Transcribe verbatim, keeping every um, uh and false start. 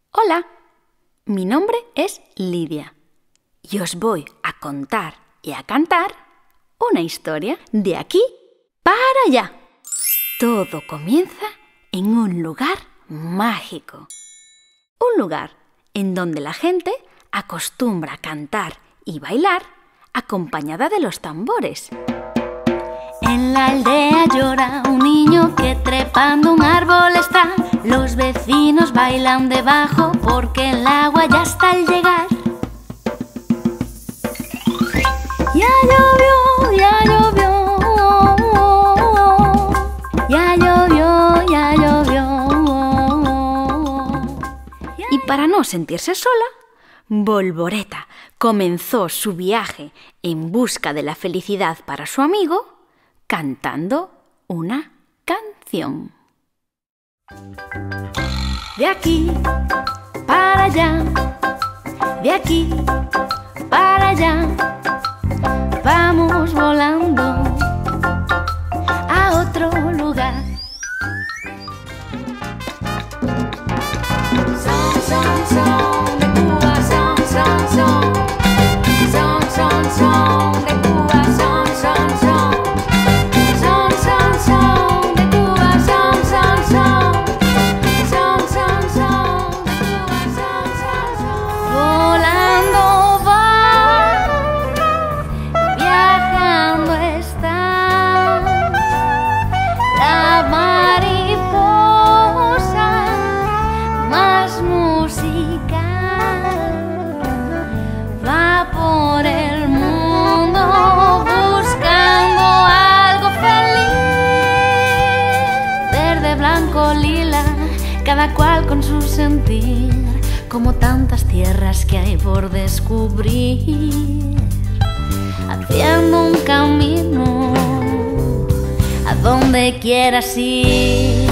Hola, mi nombre es Lidia y os voy a contar y a cantar una historia de aquí para allá. Todo comienza en un lugar mágico, un lugar en donde la gente acostumbra a cantar y bailar acompañada de los tambores. En la aldea llora un niño que trepando un árbol está. Los vecinos bailan debajo porque el agua ya está al llegar. Ya llovió, ya llovió, ya llovió, ya llovió. Y para no sentirse sola, Volvoreta comenzó su viaje en busca de la felicidad para su amigo cantando una canción. De aquí para allá, de aquí para allá, vamos volando a otro lugar. Son, son, son de Cuba, son, son, son. Son, son, son de Cuba, son, son, son. Son, son, son de Cuba, son, son, son. Son, son, son de Cuba, son, son, son. Volando va, viajando está la mariposa más musical. Va por el mundo buscando algo feliz. Verde, blanco, lila, cada cual con su sentir, como tantas tierras que hay por descubrir, haciendo un camino a donde quieras ir.